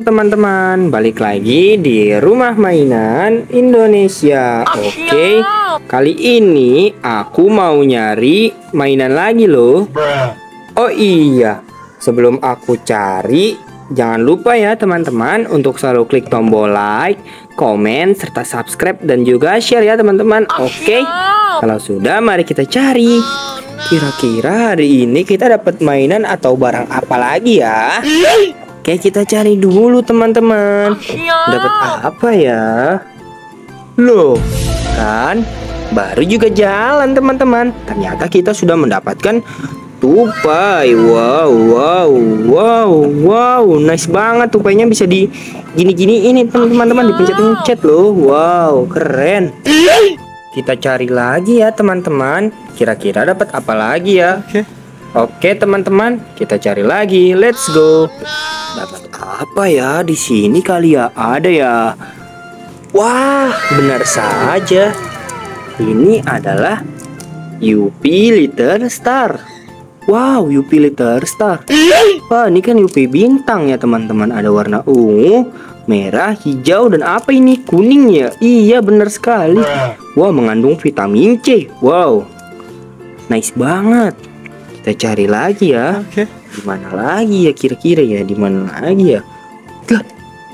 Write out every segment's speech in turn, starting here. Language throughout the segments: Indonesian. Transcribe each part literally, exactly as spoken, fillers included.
Teman-teman, balik lagi di Rumah Mainan Indonesia. Oke, kali ini aku mau nyari mainan lagi loh. Oh iya, sebelum aku cari, jangan lupa ya teman-teman untuk selalu klik tombol like, komen, serta subscribe dan juga share ya teman-teman. Oke, kalau sudah mari kita cari. Kira-kira hari ini kita dapat mainan atau barang apa lagi ya? Oke, kita cari dulu teman-teman. Dapat apa ya? Loh, kan baru juga jalan teman-teman. Ternyata kita sudah mendapatkan tupai. Wow, wow, wow, wow. Nice banget tupainya, bisa di gini-gini ini teman-teman, dipencet-pencet loh. Wow, keren. Kita cari lagi ya teman-teman. Kira-kira dapat apa lagi ya? Oke, Oke teman-teman, kita cari lagi. Let's go. Dapat apa ya di sini kali ya? Ada ya? Wah, benar saja. Ini adalah Yupi Little Star. Wow, Yupi Little Star. Wah, ini kan Yupi bintang ya teman-teman. Ada warna ungu, merah, hijau, dan apa ini? Kuning ya? Iya, benar sekali. Wah, mengandung vitamin C. Wow, nice banget. Kita cari lagi ya. Oke. Di mana lagi ya kira-kira ya? Di mana lagi ya? Lah.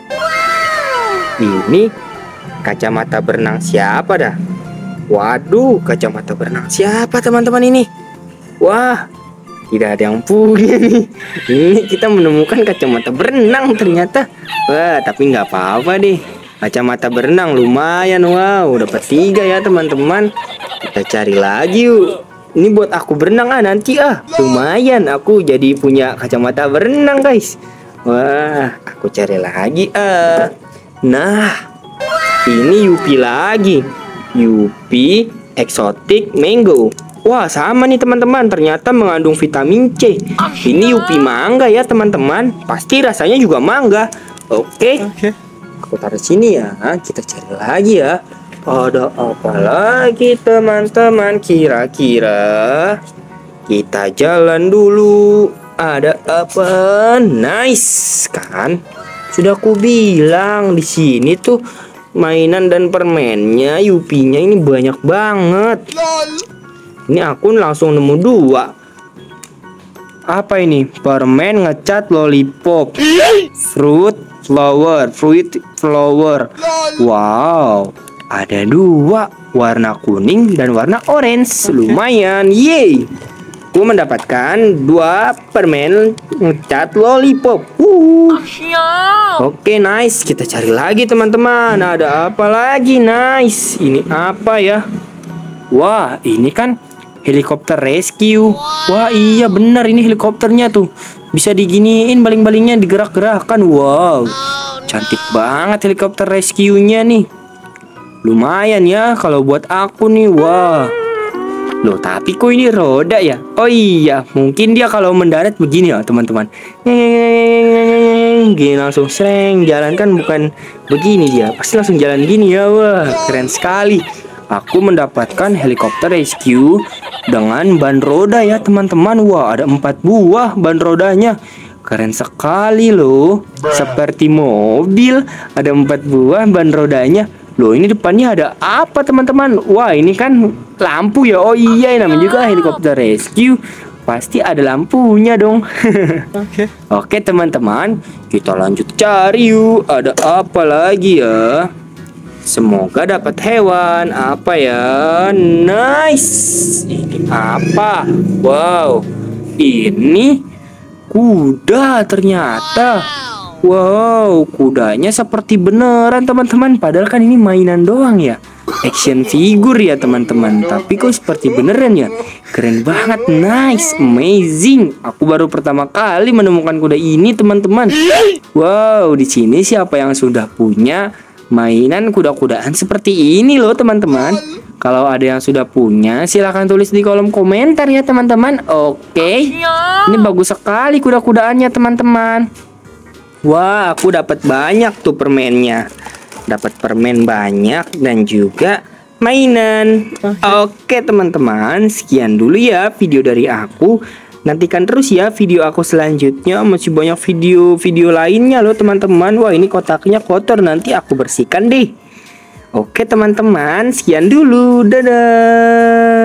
Ini kacamata berenang siapa dah? Waduh, kacamata berenang siapa teman-teman ini? Wah, tidak ada yang punya nih. Ini kita menemukan kacamata berenang ternyata. Wah, tapi nggak apa-apa deh. Kacamata berenang lumayan. Wow, dapat tiga ya teman-teman. Kita cari lagi yuk. Ini buat aku berenang ah nanti ah. Lumayan aku jadi punya kacamata berenang guys. Wah, aku cari lagi ah. Nah, ini Yupi lagi. Yupi Exotic Mango. Wah, sama nih teman-teman, ternyata mengandung vitamin C. Ini Yupi mangga ya teman-teman. Pasti rasanya juga mangga. Oke. Oke. Aku taruh sini ya. Kita cari lagi ya. Ada apa lagi teman-teman? Kira-kira kita jalan dulu. Ada apa? Nice kan? Sudah aku bilang di sini tuh mainan dan permennya, Yupinya ini banyak banget. Ini aku langsung nemu dua. Apa ini? Permen ngecat lollipop. Fruit flower, fruit flower. Wow. Ada dua, warna kuning dan warna orange. Lumayan, yeay. Aku mendapatkan dua permen ngecat lollipop. Uh. Oke, nice. Kita cari lagi teman-teman. Ada apa lagi? Nice. Ini apa ya? Wah, ini kan helikopter rescue. Wah, iya benar, ini helikopternya tuh. Bisa diginiin, baling-balingnya digerak-gerakkan. Wow, cantik banget helikopter rescue-nya nih. Lumayan ya kalau buat aku nih. Wah. Loh, tapi kok ini roda ya? Oh iya, mungkin dia kalau mendarat begini ya teman-teman. Gini langsung sreng. Jalan kan bukan begini dia. Pasti langsung jalan gini ya. Wah, keren sekali. Aku mendapatkan helikopter rescue dengan ban roda ya teman-teman. Wah, ada empat buah ban rodanya. Keren sekali loh. Seperti mobil. Ada empat buah ban rodanya. Loh, ini depannya ada apa teman-teman? Wah, ini kan lampu ya. Oh iya, namanya juga helikopter rescue. Pasti ada lampunya dong. Oke. Oke teman-teman, kita lanjut cari yuk. Ada apa lagi ya? Semoga dapat hewan. Apa ya? Nice. Ini apa? Wow, ini kuda ternyata. Wow, kudanya seperti beneran teman-teman. Padahal kan ini mainan doang ya. Action figure ya teman-teman. Tapi kok seperti beneran ya. Keren banget, nice, amazing. Aku baru pertama kali menemukan kuda ini teman-teman. Wow, di sini siapa yang sudah punya mainan kuda-kudaan seperti ini loh teman-teman? Kalau ada yang sudah punya, silahkan tulis di kolom komentar ya teman-teman. Oke, ini bagus sekali kuda-kudaannya teman-teman. Wah, aku dapat banyak tuh permennya. Dapat permen banyak dan juga mainan. Oke teman-teman, sekian dulu ya video dari aku. Nantikan terus ya video aku selanjutnya. Masih banyak video-video lainnya loh teman-teman. Wah, ini kotaknya kotor, nanti aku bersihkan deh. Oke teman-teman, sekian dulu. Dadah.